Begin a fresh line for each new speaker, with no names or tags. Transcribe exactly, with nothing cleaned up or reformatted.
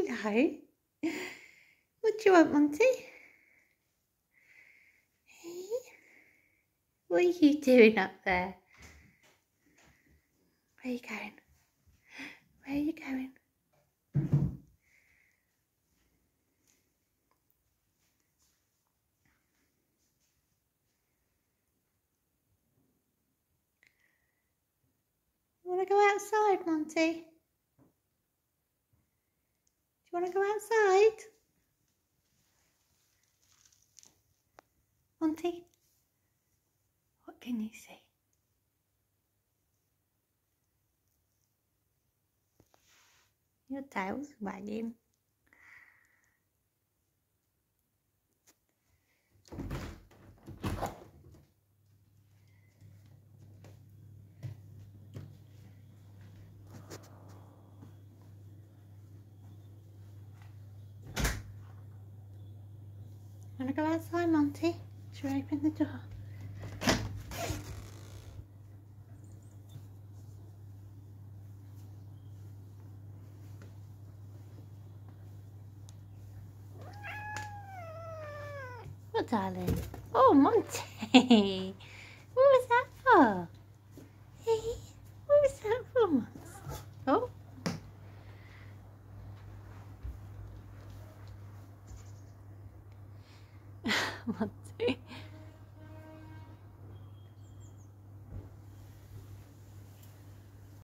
go. What do you want, Monty? Hey? What are you doing up there? Where are you going? Where are you going? You want to go outside, Monty? Do you want to go outside? Monty? What can you see? Your tail's wagging. Want to go outside, Monty? Should we open the door? What, darling? Oh, Monty! What was that for? Hey, what was that for, Monty? Oh. Monty.